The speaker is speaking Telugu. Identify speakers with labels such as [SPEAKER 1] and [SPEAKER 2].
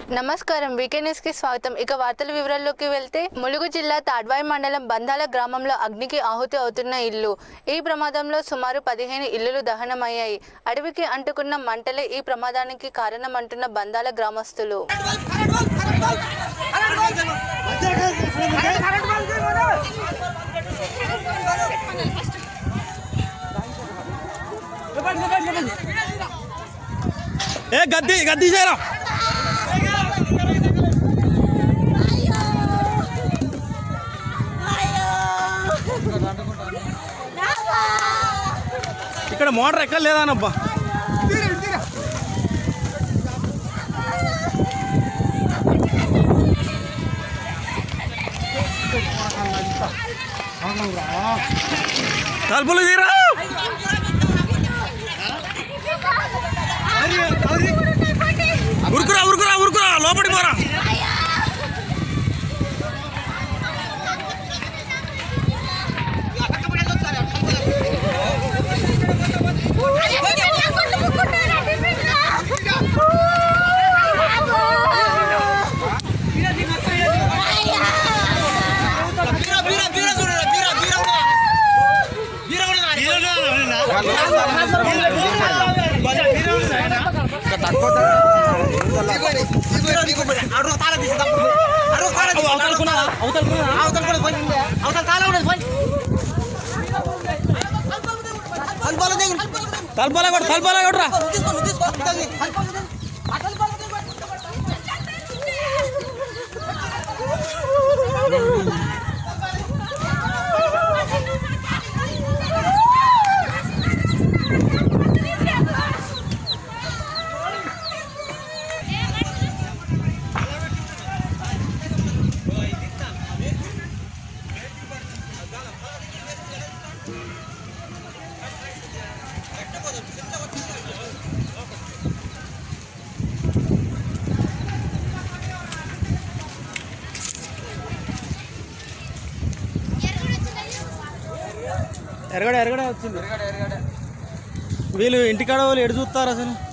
[SPEAKER 1] నమస్కారం వీకెండ్ న్యూస్ కి స్వాగతం. ఇక వార్తల వివరాల్లోకి వెళ్తే ములుగు జిల్లా తాడ్వాయి మండలం బంధాల గ్రామంలో అగ్నికి ఆహుతి అవుతున్న ఇల్లు. ఈ ప్రమాదంలో సుమారు 15 ఇళ్లు దహనమయ్యాయి. అడవికి అంటుకున్న మంటలే ఈ ప్రమాదానికి కారణమంటున్న బంధాల గ్రామస్తులు.
[SPEAKER 2] గద్ది చేరా ఇక్కడ మోటార్ ఎక్కడ లేదానబ్బా. తలుపులు తీరా ఉరుకురా ఉరుకురా ఉరుకురా లోపలికి పోరా. తలపాల కొట్టరా. ఎరగడ వచ్చింది. వీళ్ళు ఇంటికాడ వాళ్ళు ఎడు చూస్తారు అసలు.